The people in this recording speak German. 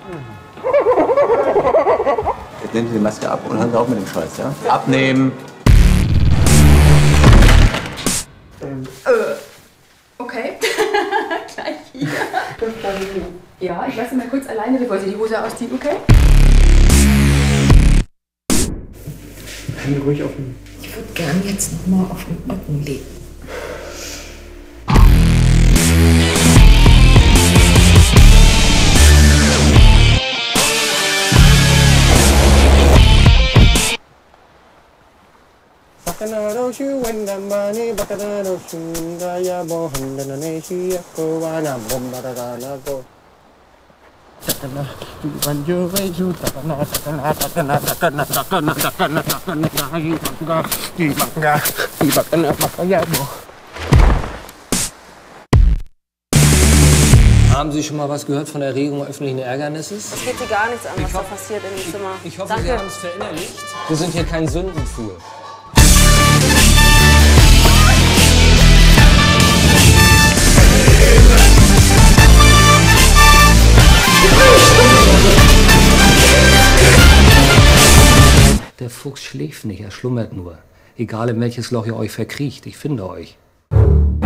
Jetzt nehmen Sie die Maske ab und hören Sie auf mit dem Scheiß, ja? Abnehmen! Okay. Gleich hier. Ja, ich lasse Sie mal kurz alleine, bevor Sie die Hose ausziehen, okay? Hände ruhig offen. Ich würde gern jetzt nochmal auf den Rücken legen. Haben Sie schon mal was gehört von Erregung öffentlichen Ärgernisses? Es geht Sie gar nichts an, was da passiert in dem Zimmer. Ich hoffe, Danke. Sie haben es verinnerlicht. Wir sind hier kein Sündenfuhl. Der Fuchs schläft nicht, er schlummert nur. Egal in welches Loch ihr euch verkriecht, ich finde euch.